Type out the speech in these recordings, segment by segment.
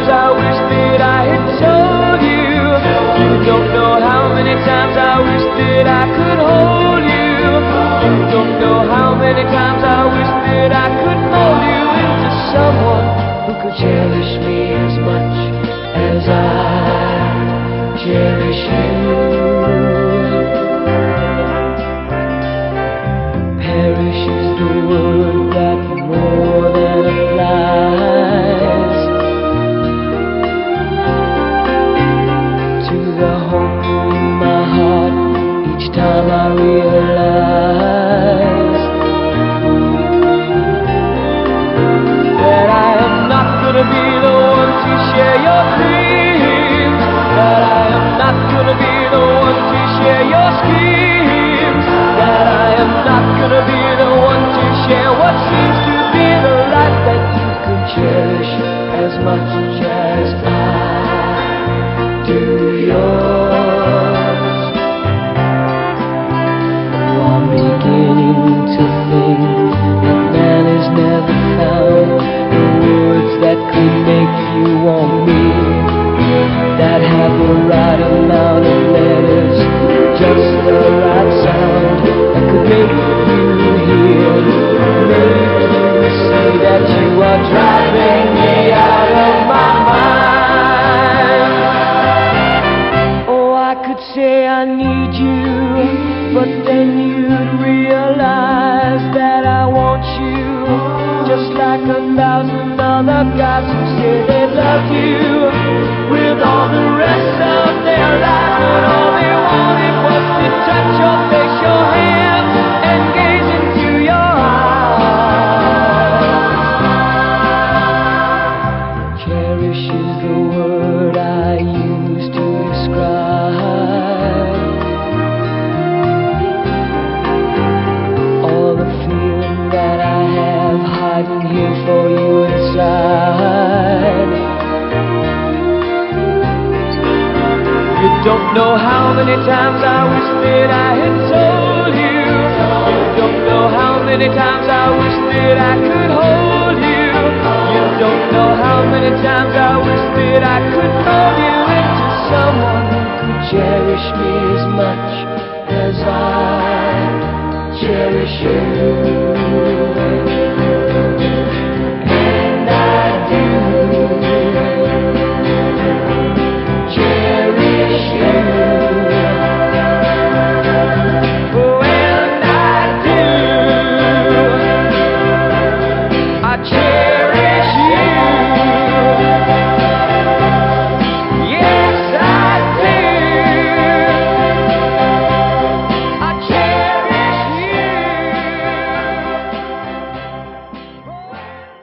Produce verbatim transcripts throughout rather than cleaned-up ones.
times I wish that I had told you. You don't know how many times I wish that I could hold you. You don't know how many times I wish that I could mold you into someone who could cherish me as much as I cherish you. Perish is the word that more than applies to the hope in my heart each time I realize that I am not gonna be the one to share your dreams, that I am not gonna be the one to share your schemes, that I am not gonna be the one to share what seems to be the life that you can cherish as much as I do yours. Oh, I'm beginning to think that man has never found the words that could make you want me, that have the right amount of letters, just the right sound that could make you hear, make you see that you are driving me out of my mind. Oh, I could say I need you, but then you'd realize that I want you, just like a thousand other guys who say they love you with all the rest of their life, but all they wanted was to touch your face, your hands, and gaze into your eyes. Cherish is the word I use to describe all the feeling that I have hiding here for you inside. You don't know how many times I wish that I had told you. You don't know how many times I wish that I could hold you. You don't know how many times I wish that I could mold you into someone who could cherish me as much as I cherish you. And I do cherish you. Oh, and I do. I cherish you. Yes, I do. I cherish you. Oh,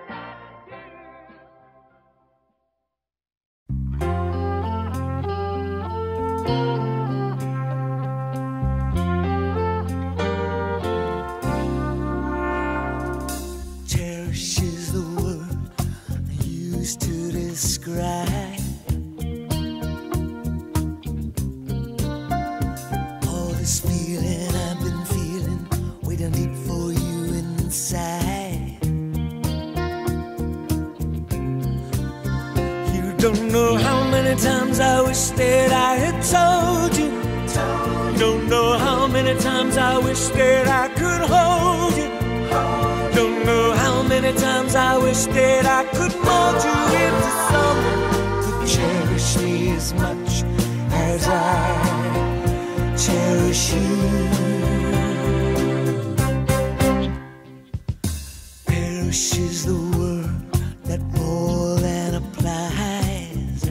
Cherish is the word I use to describe all this feeling I've been feeling, waiting deep for you inside. You don't know how many times I wish that I had told you. Don't know how many times I wish that I could hold you. Don't know how many times I wish that I could mold you into someone who could cherish me as much as I cherish you. Perish is the word that more than applies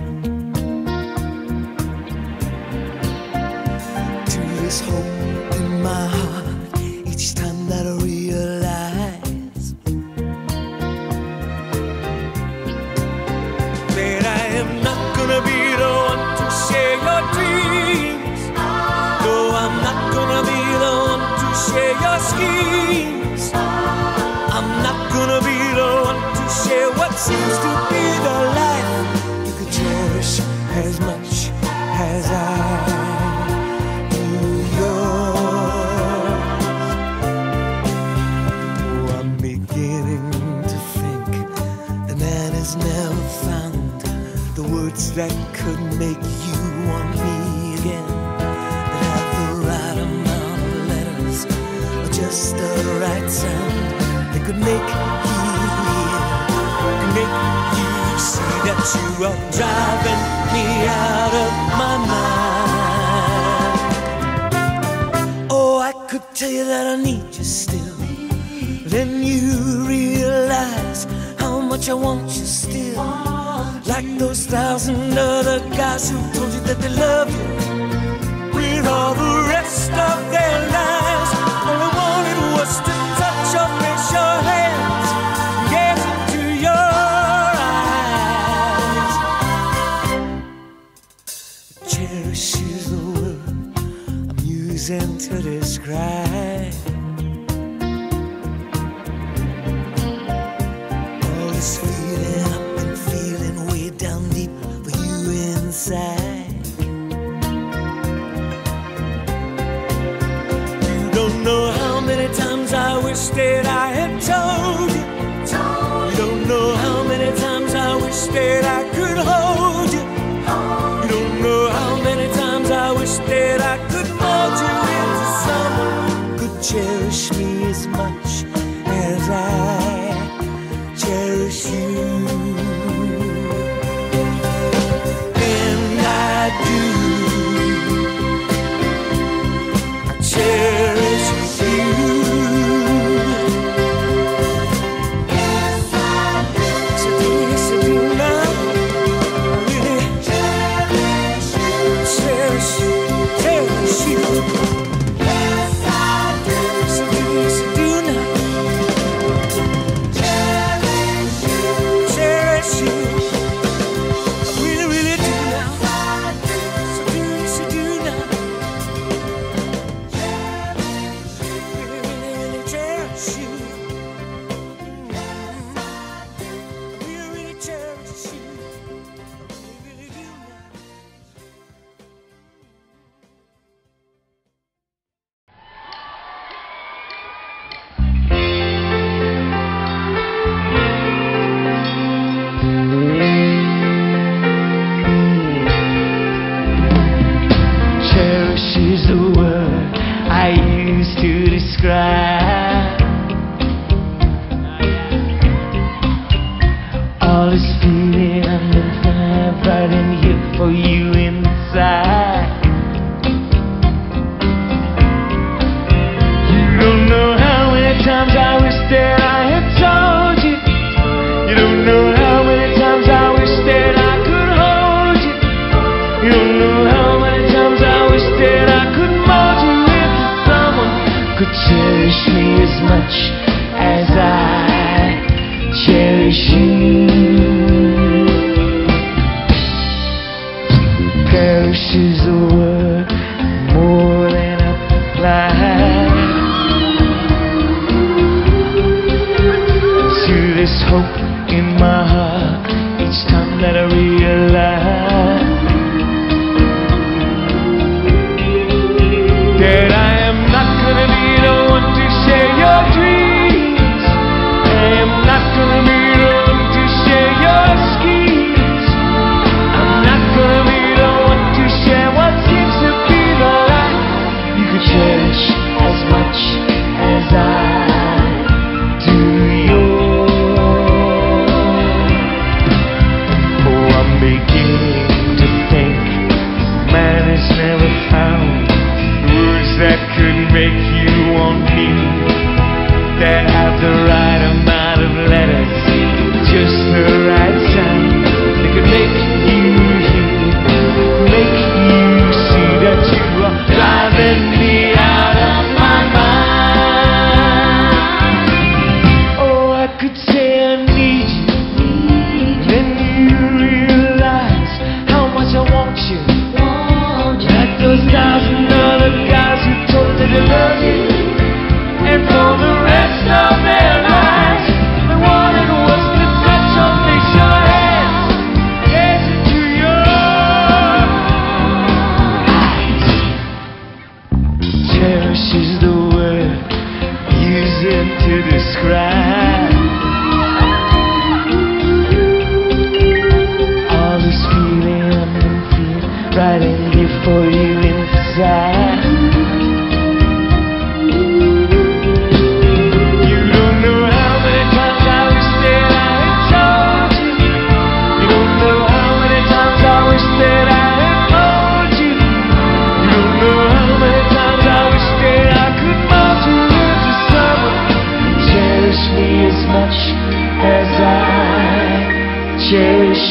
to this hope in my heart each time that I realize that I am not gonna be the one to share your dreams. No, I'm not gonna be the one to share your schemes. I'm not gonna be the one to share what seems to be the life you could cherish as much as I do yours. Oh, I'm beginning to think the man has never found the words that could make you want me again, that have the right amount of letters, or just the right sound, that could make you hear, could make you see that you are driving me out of my mind. Oh, I could tell you that I need you still, then you realize how much I want you still. Like those thousand other guys who told you that they love you with all the rest of their lives. All I wanted was to touch or place your hands, gaze into your eyes. Cherish is the word I'm using to describe all this feeling I've been feeling way down deep for you inside. You don't know how many times I wish that I had told you. You don't know how many times I wish that I could hold you. You don't know how many times I wish that I could mold you into someone who could cherish me as much as I cherish you. And I do. I cherish you. Yes, I do. Yes, I do, yes, I do now. I really cherish you. Cherish you. Cherish you. Yes, I do. Yes, I do, yes, I do now. Cherish you, I really, really do now. So do, so do now. Really, really, really cherish you. I really, really cherish you. I really, really do now. Cherish is the word I use to describe all this feeling I'm behind, right in here for you inside. You don't know how many times I wish that I had told you. You don't know how many times I wish that I could hold you. You don't know how many times I wish that I could mold you into someone who could cherish me as much as I cherish you. Perish is a word more than applied to this hope in my heart each time that I realize that I am not gonna be the one to share your dreams. I am not gonna be the one to share your schemes. I'm not gonna be the one to share what seems to be the life you could cherish as much as I do yours. Oh, I'm beginning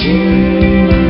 you.